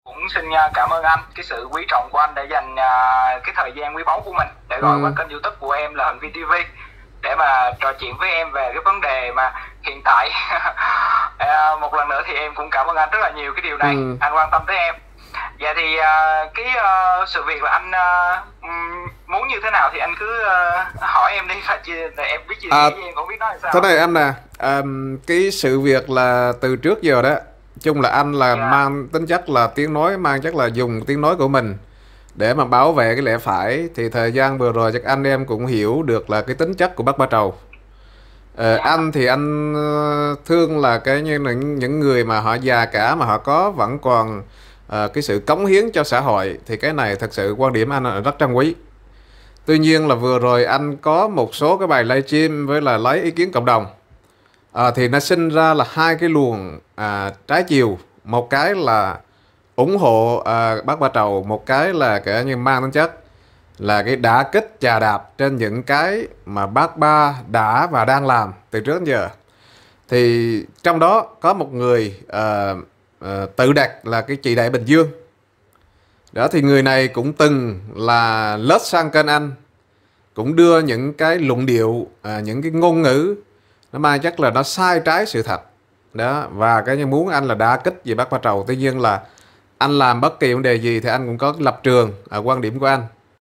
Cũng xin cảm ơn anh cái sự quý trọng của anh đã dành cái thời gian quý báu của mình để gọi qua kênh YouTube của em là Huỳnh Vi TV để mà trò chuyện với em về cái vấn đề mà hiện tại. Một lần nữa thì em cũng cảm ơn anh rất là nhiều cái điều này, anh quan tâm tới em. Dạ thì cái sự việc là anh muốn như thế nào thì anh cứ hỏi em đi, và em biết gì thì em cũng biết nói sao. Thế này em nè, cái sự việc là từ trước giờ đó, chung là anh là mang tính chất là tiếng nói, mang chắc là dùng tiếng nói của mình để mà bảo vệ cái lẽ phải. Thì thời gian vừa rồi chắc anh em cũng hiểu được là cái tính chất của bác Ba Trầu. Anh thì anh thương là cái như những người mà họ già cả mà họ có vẫn còn cái sự cống hiến cho xã hội, thì cái này thật sự quan điểm anh là rất trân quý. Tuy nhiên là vừa rồi anh có một số cái bài livestream với là lấy ý kiến cộng đồng, thì nó sinh ra là hai cái luồng trái chiều. Một cái là ủng hộ bác Ba Trầu, một cái là kể như mang tính chất là cái đả kích chà đạp trên những cái mà bác Ba đã và đang làm từ trước đến giờ. Thì trong đó có một người tự đặt là cái chị Đại Bình Dương đó, thì người này cũng từng là lết sang kênh anh, cũng đưa những cái luận điệu, những cái ngôn ngữ nó mang chắc là nó sai trái sự thật đó, và cái như muốn anh là đả kích về bác Ba Trầu. Tuy nhiên là anh làm bất kỳ vấn đề gì thì anh cũng có lập trường, quan điểm của anh.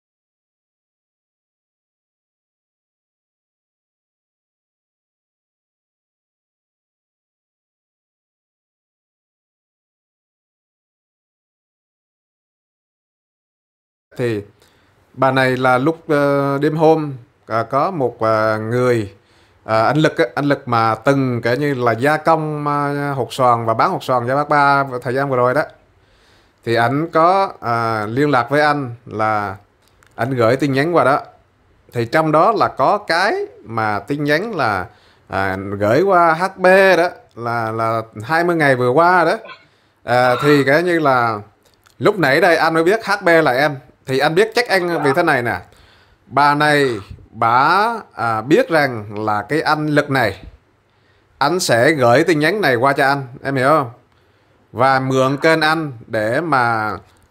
Thì bà này là lúc đêm hôm có một người anh Lực mà từng kể như là gia công hột xoàn và bán hột xoàn cho bác Ba thời gian vừa rồi đó, thì ảnh có liên lạc với anh là anh gửi tin nhắn qua đó. Thì trong đó là có cái mà tin nhắn là gửi qua HB đó là 20 ngày vừa qua đó. Thì cái như là lúc nãy đây anh mới biết HB là em. Thì anh biết chắc anh vì thế này nè, bà này bà biết rằng là cái anh Lực này anh sẽ gửi tin nhắn này qua cho anh, em hiểu không, và mượn kênh anh để mà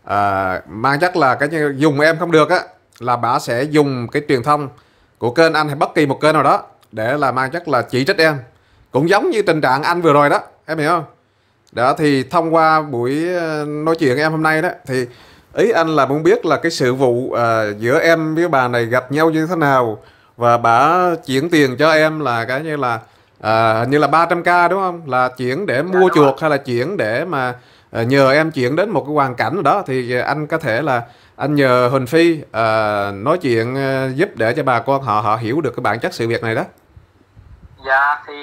mang chắc là cái dùng em không được á, là bà sẽ dùng cái truyền thông của kênh anh hay bất kỳ một kênh nào đó để là mang chắc là chỉ trích em, cũng giống như tình trạng anh vừa rồi đó, em hiểu không. Đó, thì thông qua buổi nói chuyện em hôm nay đó, thì ý anh là muốn biết là cái sự vụ giữa em với bà này gặp nhau như thế nào, và bà chuyển tiền cho em là cái như là hình như là 300k đúng không, là chuyển để mua chuộc hay là chuyển để mà nhờ em chuyển đến một cái hoàn cảnh nào đó. Thì anh có thể là anh nhờ Huỳnh Phi nói chuyện giúp để cho bà con họ hiểu được cái bản chất sự việc này đó. Dạ thì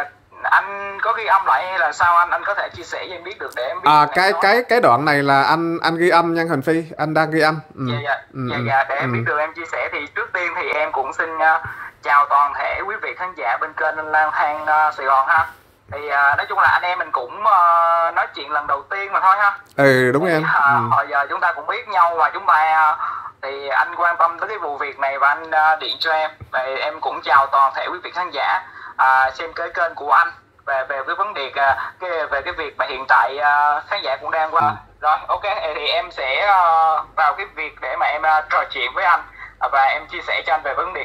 anh có ghi âm lại hay là sao anh có thể chia sẻ cho em biết được để em biết. Cái đoạn này là anh ghi âm nha Huỳnh Phi, anh đang ghi âm. Dạ, để em biết được em chia sẻ. Thì trước tiên thì em cũng xin chào toàn thể quý vị khán giả bên kênh Lang Thang Sài Gòn ha. Thì nói chung là anh em mình cũng nói chuyện lần đầu tiên mà thôi ha. Đúng thì, em. Hồi giờ chúng ta cũng biết nhau mà chúng ta thì anh quan tâm tới cái vụ việc này và anh điện cho em. Và em cũng chào toàn thể quý vị khán giả xem cái kênh của anh về cái vấn đề về cái việc mà hiện tại khán giả cũng đang qua. Rồi ok, thì em sẽ vào cái việc để mà em trò chuyện với anh và em chia sẻ cho anh về vấn đề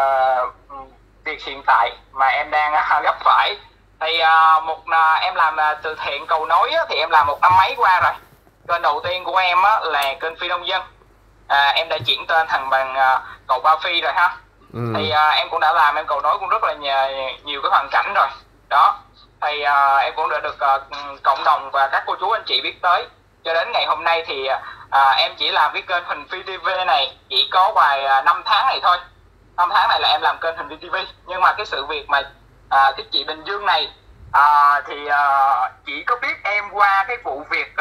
việc hiện tại mà em đang gặp phải. Thì em làm từ thiện cầu nối thì em làm 1 năm mấy qua rồi. Kênh đầu tiên của em là kênh Phi Nông Dân, em đã chuyển tên thành bằng cầu Ba Phi rồi ha. Thì em cũng đã làm em cầu nối cũng rất là nhiều cái hoàn cảnh rồi đó. Thì em cũng đã được cộng đồng và các cô chú anh chị biết tới. Cho đến ngày hôm nay thì em chỉ làm cái kênh Huỳnh Phi TV này chỉ có vài 5 tháng này thôi. 5 tháng này là em làm kênh Huỳnh Phi TV. Nhưng mà cái sự việc mà cái chị Bình Dương này thì chỉ có biết em qua cái vụ việc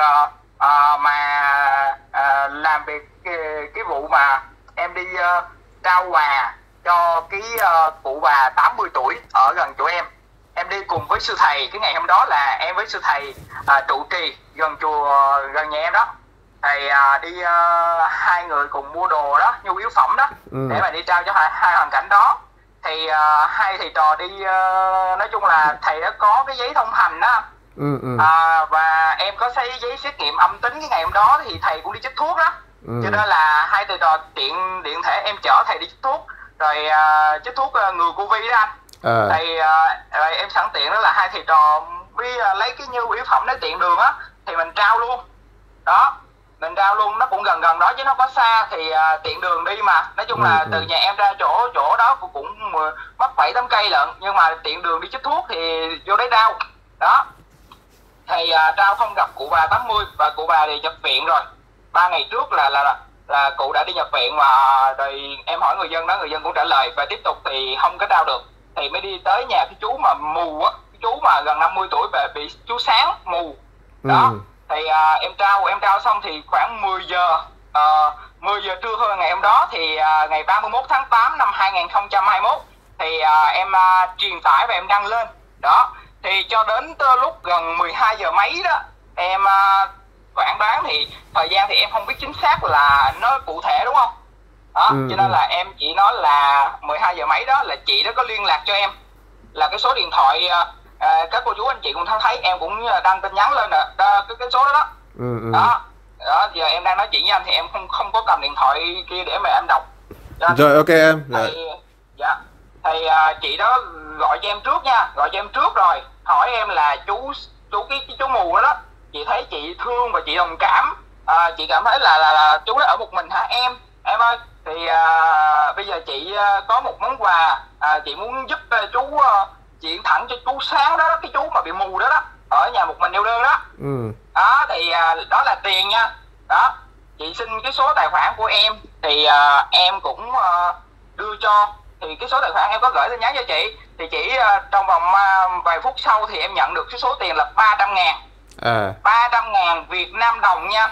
mà làm về cái vụ mà em đi trao quà cho cái cụ bà 80 tuổi ở gần chỗ em. Em đi cùng với sư thầy, cái ngày hôm đó là em với sư thầy trụ trì gần chùa gần nhà em đó. Thầy đi hai người cùng mua đồ đó, nhu yếu phẩm đó, để mà đi trao cho hai hoàn cảnh đó. Thì hai thầy trò đi nói chung là thầy đã có cái giấy thông hành đó, Và em có giấy xét nghiệm âm tính cái ngày hôm đó thì thầy cũng đi chích thuốc đó. Cho nên là hai thầy trò tiện thể em chở thầy đi chích thuốc, rồi chích thuốc ngừa Covid đó anh. Rồi em sẵn tiện đó là hai thầy trò lấy cái nhu yếu phẩm để tiện đường á thì mình trao luôn đó, mình trao luôn, nó cũng gần đó chứ nó có xa thì tiện đường đi mà. Nói chung là từ nhà em ra chỗ đó cũng mất 7-8 cây lận, nhưng mà tiện đường đi chích thuốc thì vô đấy trao đó. Thì trao không gặp cụ bà 80 và cụ bà thì nhập viện rồi. 3 ngày trước là cụ đã đi nhập viện, và rồi em hỏi người dân đó, người dân cũng trả lời và tiếp tục thì không có trao được, thì mới đi tới nhà cái chú mà mù á, cái chú mà gần 50 tuổi và bị chú sáng mù đó. Thì em trao xong thì khoảng 10 giờ trưa hơn ngày hôm đó thì ngày 31 tháng 8 năm 2021 thì em truyền tải và em đăng lên đó. Thì cho đến lúc gần 12 giờ mấy đó em phản đoán, thì thời gian thì em không biết chính xác là nó cụ thể đúng không đó. Cho nên là em chỉ nói là 12 giờ mấy đó là chị đó có liên lạc cho em là cái số điện thoại, các cô chú anh chị cũng thấy em cũng đăng tin nhắn lên cái số đó đó. Đó giờ em đang nói chuyện với anh thì em không có cầm điện thoại kia để mà em đọc rồi. Ok em. Thì chị đó gọi cho em trước nha, gọi cho em trước rồi hỏi em là chú mù đó, chị thấy chị thương và chị đồng cảm, chị cảm thấy là chú đó ở một mình hả em ơi, thì bây giờ chị có một món quà, chị muốn giúp chú chuyển thẳng cho chú Sáng đó, cái chú mà bị mù đó ở nhà một mình neo đơn đó. Đó thì đó là tiền nha đó. Chị xin cái số tài khoản của em thì em cũng đưa cho, thì cái số tài khoản em có gửi tin nhắn cho chị, thì chị trong vòng vài phút sau thì em nhận được cái số tiền là 300.000. 300.000 Việt Nam đồng nha.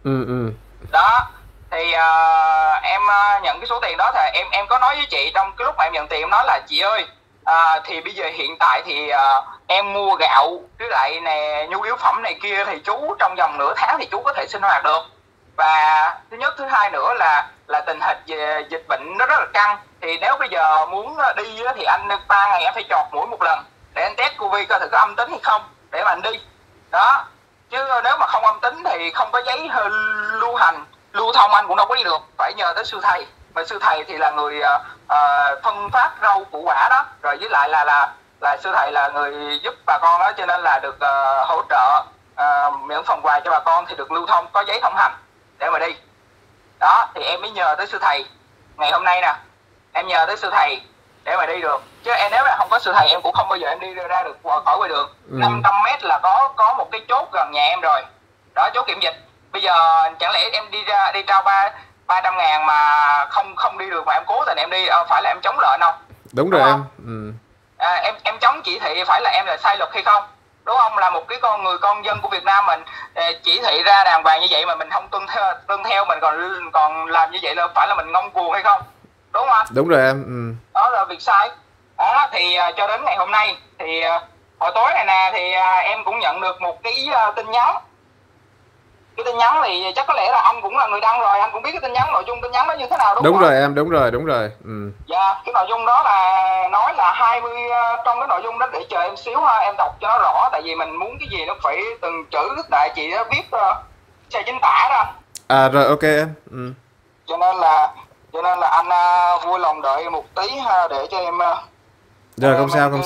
Đó thì em nhận cái số tiền đó thì em có nói với chị trong cái lúc mà em nhận tiền, em nói là chị ơi, thì bây giờ hiện tại thì em mua gạo với lại nhu yếu phẩm này kia thì chú trong vòng nửa tháng thì chú có thể sinh hoạt được. Và thứ nhất, thứ hai nữa là tình hình về dịch bệnh nó rất là căng, thì nếu bây giờ muốn đi thì anh 3 ngày em phải chọt mũi một lần để anh test Covid coi thử có âm tính hay không để mà anh đi đó. Chứ nếu mà không âm tính thì không có giấy lưu thông anh cũng đâu có đi được, phải nhờ tới sư thầy, mà sư thầy thì là người phân phát rau củ quả đó, rồi với lại là sư thầy là người giúp bà con đó, cho nên là được hỗ trợ miễn phần quà cho bà con thì được lưu thông, có giấy thông hành để mà đi đó. Thì em mới nhờ tới sư thầy ngày hôm nay nè, em nhờ tới sư thầy để mà đi được, chứ em nếu mà không có sư thầy em cũng không bao giờ em đi ra được khỏi ngoài đường. 500m là có một cái chốt gần nhà em rồi đó, chốt kiểm dịch. Bây giờ chẳng lẽ em đi trao 300.000 mà không đi được mà em cố tình em đi, phải là em chống lệnh không? Đúng rồi em. Em chống chỉ thị phải là em là sai luật hay không? Đúng không? Là một cái con dân của Việt Nam mình chỉ thị ra đàng hoàng như vậy mà mình không tuân theo mình còn làm như vậy là phải là mình ngông cuồng hay không? Đúng không? Đúng rồi em. Đó là việc sai. Đó thì cho đến ngày hôm nay thì hồi tối này nè thì em cũng nhận được một cái tin nhắn. Cái tin nhắn thì chắc có lẽ là anh cũng là người đăng rồi, anh cũng biết cái tin nhắn, nội dung tin nhắn nó như thế nào đúng không? Đúng rồi em, đúng rồi. Dạ, cái nội dung đó là nói là 20 trong cái nội dung đó, để chờ em xíu ha, em đọc cho nó rõ, tại vì mình muốn cái gì nó phải từng chữ, tại chị đã viết sai chính tả đó. Rồi ok em. Cho nên là anh vui lòng đợi một tí ha, để cho em rồi không sao.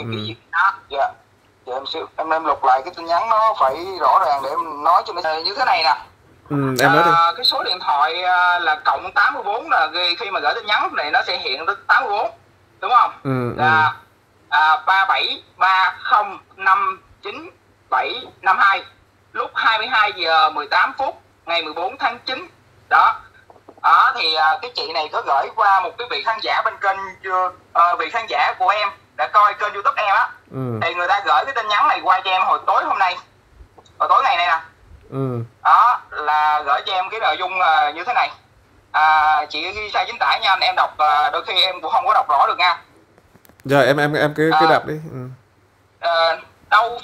Dạ. Em lục lại cái tin nhắn nó phải rõ ràng để em nói cho nó như thế này nè. Em nói đi. Cái số điện thoại là cộng 84 là khi mà gửi tin nhắn này nó sẽ hiện tới 84 đúng không? Là 37305972 lúc 22 giờ 18 phút ngày 14 tháng 9 đó. Thì cái chị này có gửi qua một cái vị khán giả bên kênh vị khán giả của em đã coi kênh YouTube em á. Thì người ta gửi cái tin nhắn này qua cho em hồi tối hôm nay, hồi tối ngày này nè. Đó là gửi cho em cái nội dung như thế này. Chị ghi sai chính tả nha anh, em đọc đôi khi em cũng không có đọc rõ được nha. Rồi em cứ đọc đi. Đâu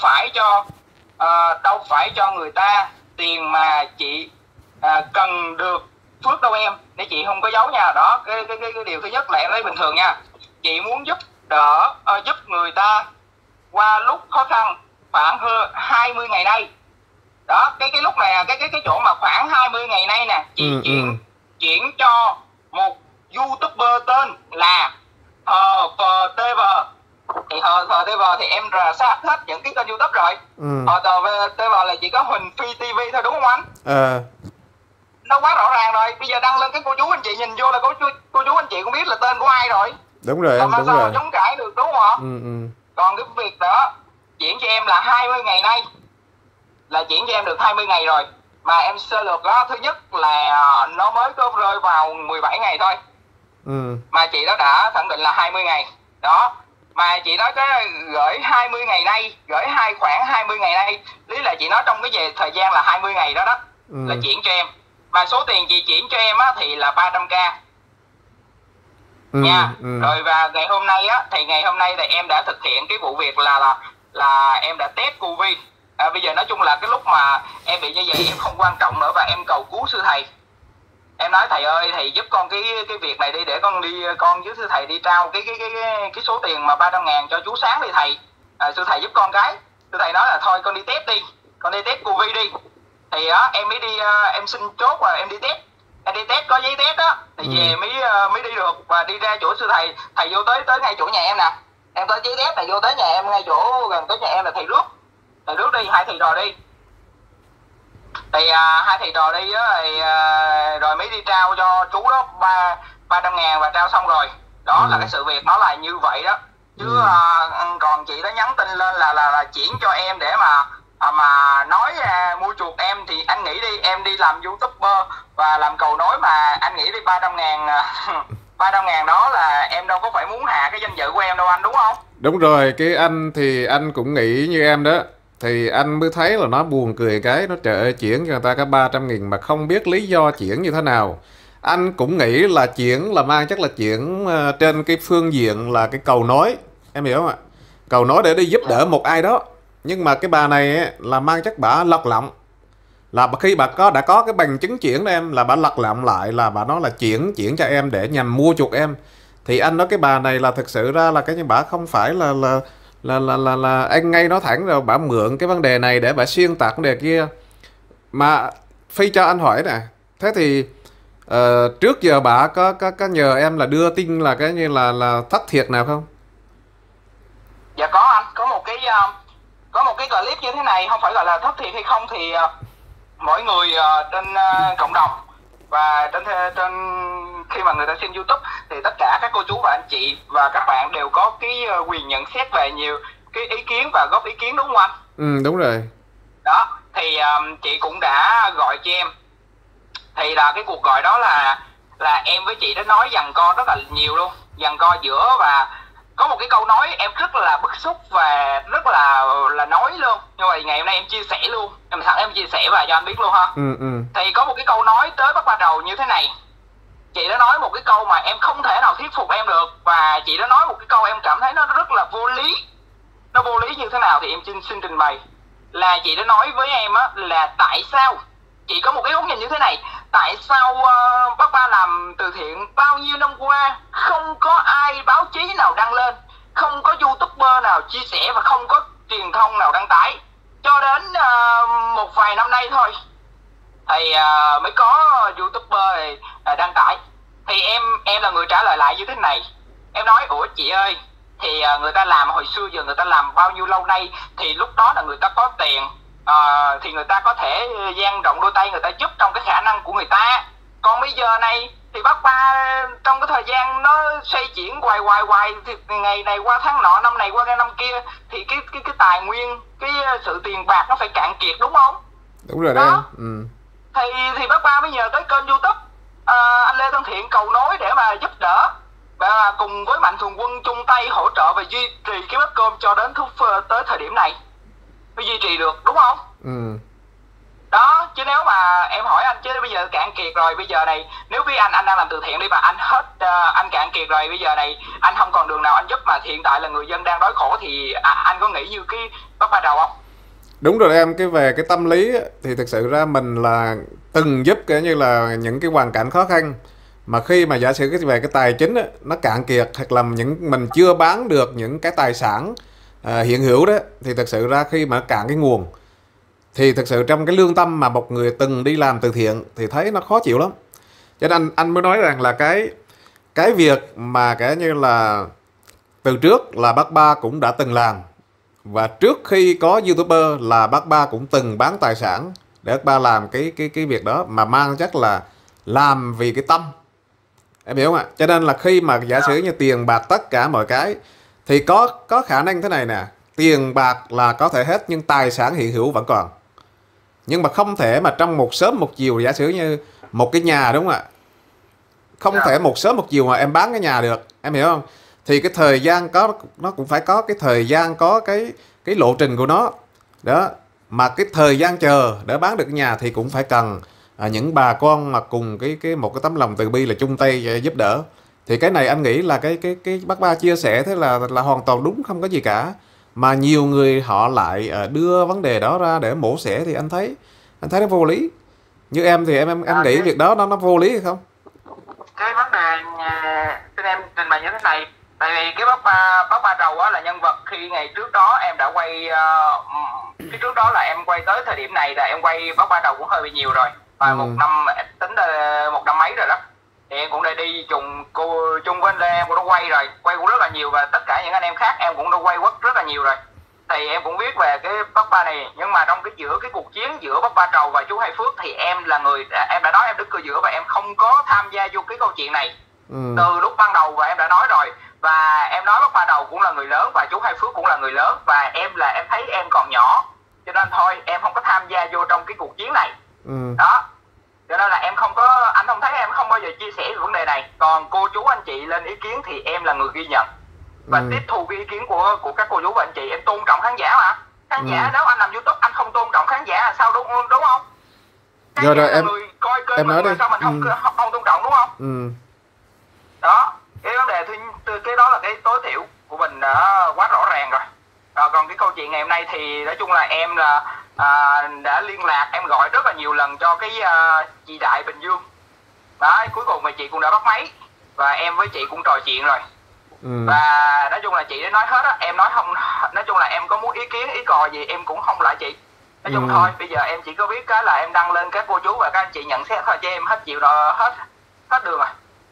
phải cho người ta tiền mà chị cần được phước đâu em, để chị không có giấu nha. Đó cái điều thứ nhất là em lấy bình thường nha. Chị muốn giúp đỡ giúp người ta qua lúc khó khăn khoảng hơn 20 ngày nay. Đó, cái lúc này cái chỗ mà khoảng 20 ngày nay nè, chị chuyển cho một YouTuber tên là HFTV. Thì HFTV thì em rà sát hết những cái kênh YouTube rồi. HFTV là chỉ có Huỳnh Phi TV thôi đúng không anh? Nó quá rõ ràng rồi. Bây giờ đăng lên cái cô chú anh chị nhìn vô là cô chú anh chị cũng biết là tên của ai rồi. Đúng rồi em, đúng sao rồi. chống cãi được đúng không? Còn cái việc đó chuyển cho em là 20 ngày nay, là chuyển cho em được 20 ngày rồi. Mà em sơ lược đó, thứ nhất là nó mới có rơi vào 17 ngày thôi. Mà chị đó đã khẳng định là 20 ngày. Đó. Mà chị nói cái gửi 20 ngày nay, gửi khoảng 20 ngày nay, lý là chị nói trong cái về thời gian là 20 ngày đó là chuyển cho em. Mà số tiền chị chuyển cho em á thì là 300k. Nha. Rồi và ngày hôm nay á, thì ngày hôm nay thì em đã thực hiện cái vụ việc là em đã test Covid. Bây giờ nói chung là cái lúc mà em bị như vậy em không quan trọng nữa và em cầu cứu sư thầy. Em nói thầy ơi, thầy giúp con cái việc này đi, để con với sư thầy đi trao cái số tiền mà 300.000 cho chú Sáng đi thầy. Sư thầy giúp con cái. Sư thầy nói là thôi con đi test đi, con đi test Covid đi. Thì á em mới đi, em xin chốt và em đi test. Em đi test có giấy test á thì về mới đi được, và đi ra chỗ sư thầy. Thầy vô tới ngay chỗ nhà em nè. Em có giấy test này, vô tới nhà em, ngay chỗ gần tới nhà em là thầy rước đi, hai thầy trò đi. Thì hai thầy trò đi á thì rồi mới đi trao cho chú đó 300.000 và trao xong rồi. Đó là cái sự việc nó là như vậy đó. Chứ còn chị đó nhắn tin lên là chuyển cho em để mà nói mua chuộc em, thì anh nghĩ đi, em đi làm YouTuber và làm cầu nối mà anh nghĩ đi 300.000 đó là em đâu có phải muốn hạ cái danh dự của em đâu anh, đúng không? Đúng rồi, cái anh thì anh cũng nghĩ như em đó. Thì anh mới thấy là nó buồn cười cái, nó trời ơi chuyển cho người ta cả 300.000 mà không biết lý do chuyển như thế nào. Anh cũng nghĩ là chuyển là mang chắc là chuyển trên cái phương diện là cái cầu nối, em hiểu không ạ? Cầu nối để đi giúp đỡ một ai đó. Nhưng mà cái bà này ấy, là mang chắc bà lật lọng, là khi bà đã có cái bằng chứng chuyển đó em, là bà lật lọng lại là bà nói là chuyển cho em để nhằm mua chuộc em. Thì anh nói cái bà này là thực sự ra là cái như bà không phải là anh ngay nói thẳng rồi, bà mượn cái vấn đề này để bà xuyên tạc vấn đề kia. Mà Phi cho anh hỏi nè, thế thì trước giờ bà có nhờ em là đưa tin là cái như là thất thiệt nào không? Dạ có anh, có một cái clip như thế này, không phải gọi là thất thiệt hay không thì mỗi người trên cộng đồng và trên khi mà người ta xem YouTube thì tất cả các cô chú và anh chị và các bạn đều có cái quyền nhận xét về nhiều cái ý kiến và góp ý kiến, đúng không anh? Đúng rồi. Đó thì chị cũng đã gọi cho em, thì là cái cuộc gọi đó là em với chị đã nói giằng co rất là nhiều luôn, giằng co giữa, và có một cái câu nói em rất là bức xúc và rất là nói luôn, nhưng mà ngày hôm nay em chia sẻ luôn, em chia sẻ và cho anh biết luôn ha. Thì có một cái câu nói tới Bắc Ba Trầu như thế này. Chị đã nói một cái câu mà em không thể nào thuyết phục em được, và chị đã nói một cái câu em cảm thấy nó rất là vô lý. Nó vô lý như thế nào thì em xin trình bày. Là chị đã nói với em á, là tại sao chị có một cái góc nhìn như thế này, tại sao bác Ba làm từ thiện bao nhiêu năm qua không có ai báo chí nào đăng lên, không có YouTuber nào chia sẻ và không có truyền thông nào đăng tải, cho đến một vài năm nay thôi thì mới có YouTuber đăng tải. Thì em là người trả lời lại như thế này. Em nói ủa chị ơi, thì người ta làm hồi xưa giờ người ta làm bao nhiêu lâu nay, thì lúc đó là người ta có tiền, thì người ta có thể dang rộng đôi tay người ta giúp trong cái khả năng của người ta. Còn bây giờ này thì bác Ba trong cái thời gian nó xoay chuyển hoài, thì ngày này qua tháng nọ, năm này qua năm kia, thì cái tài nguyên, cái sự tiền bạc nó phải cạn kiệt, đúng không? Đúng rồi đó. Thì bác Ba mới nhờ tới kênh YouTube anh Lê Thân Thiện cầu nối để mà giúp đỡ, và cùng với Mạnh Thường Quân chung tay hỗ trợ và duy trì cái bát cơm cho đến tới thời điểm này mới duy trì được, đúng không? Đó, chứ nếu mà em hỏi anh, chứ bây giờ cạn kiệt rồi, bây giờ này nếu với anh đang làm từ thiện đi mà anh hết, anh cạn kiệt rồi, bây giờ này anh không còn đường nào anh giúp mà hiện tại là người dân đang đói khổ, thì anh có nghĩ như cái Bắc Ba Trầu không? Đúng rồi em, cái về cái tâm lý thì thực sự ra mình là từng giúp cái như là những cái hoàn cảnh khó khăn, mà khi mà giả sử cái về cái tài chính nó cạn kiệt, hoặc là mình chưa bán được những cái tài sản hiện hữu đó, thì thật sự ra khi mà cạn cái nguồn thì thật sự trong cái lương tâm mà một người từng đi làm từ thiện thì thấy nó khó chịu lắm. Cho nên anh mới nói rằng là cái việc mà kể như là từ trước là bác Ba cũng đã từng làm, và trước khi có YouTuber là bác Ba cũng từng bán tài sản để bác Ba làm cái việc đó, mà mang chắc là làm vì cái tâm, em hiểu không ạ? Cho nên là khi mà giả sử như tiền bạc tất cả mọi cái thì có khả năng thế này nè, tiền bạc là có thể hết nhưng tài sản hiện hữu vẫn còn. Nhưng mà không thể mà trong một sớm một chiều, giả sử như một cái nhà, đúng không ạ, không thể một sớm một chiều mà em bán cái nhà được, em hiểu không? Thì cái thời gian nó cũng phải có cái thời gian, có cái lộ trình của nó đó. Mà cái thời gian chờ để bán được cái nhà thì cũng phải cần những bà con mà cùng một cái tấm lòng từ bi là chung tay giúp đỡ. Thì cái này anh nghĩ là cái bác Ba chia sẻ thế là hoàn toàn đúng, không có gì cả. Mà nhiều người họ lại đưa vấn đề đó ra để mổ xẻ thì anh thấy nó vô lý. Như em thì em nghĩ việc đó nó vô lý hay không? Cái vấn đề xin em trình bày như thế này. Tại vì cái bác Ba Trầu á là nhân vật khi ngày trước đó em đã quay, cái trước đó là em quay tới thời điểm này là em quay bác Ba Trầu cũng hơi bị nhiều rồi, và một năm tính là một năm mấy rồi đó, thì em cũng đã đi chung với anh Lê, em cũng đã quay cũng rất là nhiều, và tất cả những anh em khác em cũng đã quay rất là nhiều rồi, thì em cũng biết về cái bác Ba này. Nhưng mà trong giữa cái cuộc chiến giữa bác Ba Trầu và chú Hai Phước thì em là người, em đã nói em đứng cửa giữa và em không có tham gia vô cái câu chuyện này từ lúc ban đầu, và em đã nói rồi. Và em nói bác Ba Trầu cũng là người lớn và chú Hai Phước cũng là người lớn, và em thấy em còn nhỏ, cho nên thôi em không có tham gia vô trong cái cuộc chiến này. Đó, cho nên là em không có, anh không thấy em không bao giờ chia sẻ về vấn đề này. Còn cô chú anh chị lên ý kiến thì em là người ghi nhận và tiếp thu cái ý kiến của các cô chú và anh chị. Em tôn trọng khán giả mà. Khán giả nếu anh làm YouTube anh không tôn trọng khán giả là sao, đúng không? Khán Rồi giả em người coi kênh em nói đi. Sao mình không tôn trọng, đúng không? Đó, cái vấn đề cái đó là cái tối thiểu của mình đã quá rõ ràng rồi. Còn cái câu chuyện ngày hôm nay thì nói chung là em là đã liên lạc, em gọi rất là nhiều lần cho cái chị Đại Bình Dương. Đấy, cuối cùng mà chị cũng đã bắt máy và em với chị cũng trò chuyện rồi. Và nói chung là chị đã nói hết á, em nói không, nói chung là em có muốn ý kiến ý cò gì em cũng không lại chị. Nói chung thôi, bây giờ em chỉ có biết cái là em đăng lên các cô chú và các anh chị nhận xét thôi, chứ em hết chịu đó, hết đường rồi.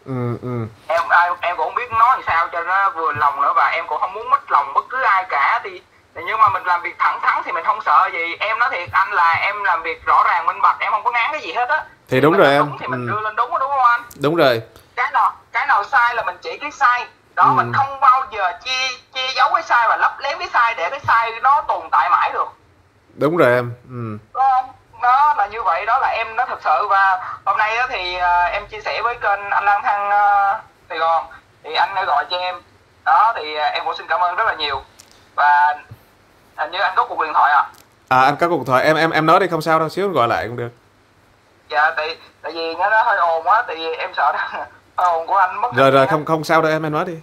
Em cũng không biết nói làm sao cho nó vừa lòng nữa, và em cũng không muốn mất lòng bất cứ ai cả. Thì nhưng mà mình làm việc thẳng thắn thì mình không sợ gì. Em nói thiệt anh là em làm việc rõ ràng minh bạch, em không có ngán cái gì hết á. Thì đúng rồi em. Đúng thì mình đưa lên đúng không anh? Đúng rồi. Cái nào sai là mình chỉ cái sai đó, mình không bao giờ che giấu cái sai và lấp lém cái sai để cái sai nó tồn tại mãi được. Đúng rồi em. Đúng không? Đó là như vậy, đó là em nói thật sự. Và hôm nay đó thì em chia sẻ với kênh Anh Lang Thang Sài Gòn thì anh đã gọi cho em đó, thì em cũng xin cảm ơn rất là nhiều. Và hình như anh có cuộc điện thoại anh có cuộc điện thoại, em nói đi, không sao đâu, xíu gọi lại cũng được. Dạ, tại vì nó hơi ồn quá, tại vì em sợ hơi ồn của anh mất. Rồi không sao đâu em nói đi.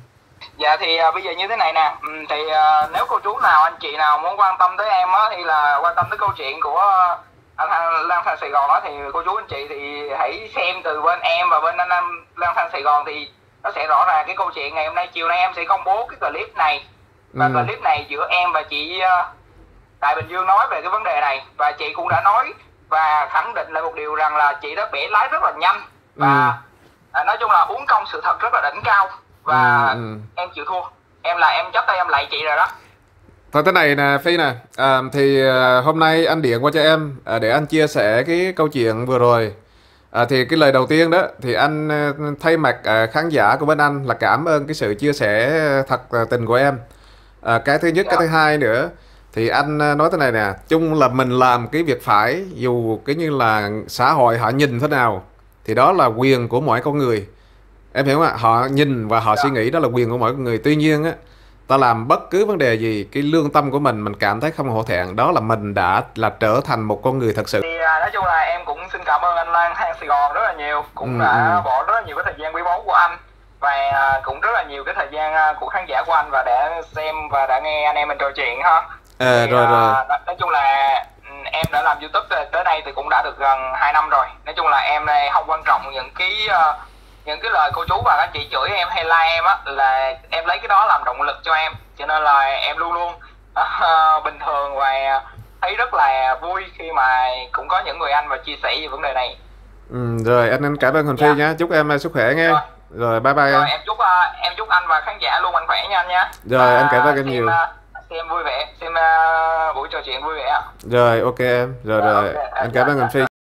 Dạ thì bây giờ như thế này nè, thì nếu cô chú nào, anh chị nào muốn quan tâm tới em á, hay là quan tâm tới câu chuyện của anh Lang Thang Sài Gòn á, thì cô chú anh chị thì hãy xem từ bên em và bên anh Lang Thang Sài Gòn, thì nó sẽ rõ ràng cái câu chuyện ngày hôm nay. Chiều nay em sẽ công bố cái clip này, và clip này giữa em và chị Đại Bình Dương nói về cái vấn đề này, và chị cũng đã nói và khẳng định lại một điều rằng là chị đã bẻ lái rất là nhanh, và nói chung là uống công sự thật rất là đỉnh cao, và em chịu thua. Em chắp tay em lạy chị rồi đó. Thôi thế này nè Phi nè, thì hôm nay anh điện qua cho em để anh chia sẻ cái câu chuyện vừa rồi. Thì cái lời đầu tiên đó thì anh thay mặt khán giả của bên anh là cảm ơn cái sự chia sẻ thật tình của em. Cái thứ nhất, cái thứ hai nữa thì anh nói thế này nè, chung là mình làm cái việc phải, dù cái như là xã hội họ nhìn thế nào thì đó là quyền của mỗi con người, em hiểu không ạ? Họ nhìn và họ suy nghĩ đó là quyền của mỗi con người. Tuy nhiên á, ta làm bất cứ vấn đề gì, cái lương tâm của mình cảm thấy không hổ thẹn, đó là mình đã trở thành một con người thật sự. Thì nói chung là em cũng xin cảm ơn anh Lang Thang Sài Gòn rất là nhiều, cũng đã bỏ rất là nhiều cái thời gian quý báu của anh, và cũng rất là nhiều cái thời gian của khán giả của anh, và đã xem và đã nghe anh em mình trò chuyện ha. Thì, rồi. Nói chung là em đã làm YouTube tới đây thì cũng đã được gần 2 năm rồi. Nói chung là em này không quan trọng những cái những cái lời cô chú và các anh chị chửi em hay la em á, là em lấy cái đó làm động lực cho em, cho nên là em luôn luôn bình thường và thấy rất là vui khi mà cũng có những người anh và chia sẻ về vấn đề này. Rồi anh cảm ơn Huỳnh Phi Dạ. nhé, chúc em sức khỏe nghe. Rồi. Rồi bye bye em. Rồi em chúc anh và khán giả luôn mạnh khỏe nha anh nha. Rồi anh cảm ơn em Xem nhiều. xem vui vẻ, xem buổi trò chuyện vui vẻ ạ. Rồi ok em. Rồi Dạ, rồi ok. anh cảm ơn Huỳnh Phi.